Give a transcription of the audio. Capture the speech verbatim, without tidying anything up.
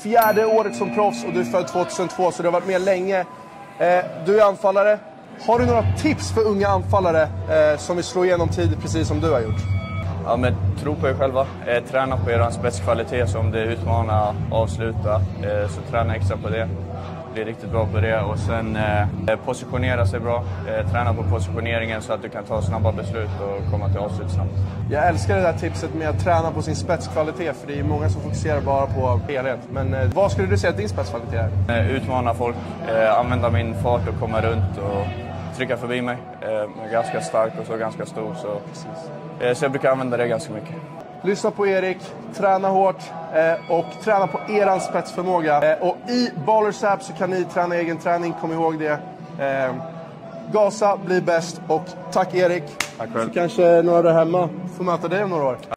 fjärde året som proffs och du är född tjugohundratvå, så du har varit med länge. Eh, du är anfallare. Har du några tips för unga anfallare eh, som vill slå igenom tid precis som du har gjort? Ja, men tro på er själva. Eh, träna på er spetskvalitet, som det utmanar avsluta. Eh, så träna extra på det. Bli riktigt bra på det. Och sen eh, positionera sig bra. Eh, träna på positioneringen så att du kan ta snabba beslut och komma till avslut snabbt. Jag älskar det där tipset med att träna på sin spetskvalitet. För det är många som fokuserar bara på helhet. Men eh, vad skulle du säga att din spetskvalitet är? Eh, utmana folk. Eh, använda min fart och komma runt och trycka förbi mig. Eh, jag är ganska stark och så ganska stor. Så, eh, så jag brukar använda det ganska mycket. Lyssna på Erik, träna hårt eh, och träna på eran spetsförmåga. Eh, och i Ballers App så kan ni träna egen träning, kom ihåg det. Eh, gasa, bli bäst och tack Erik. Tack själv. Så kanske några där hemma får möta dig om några år.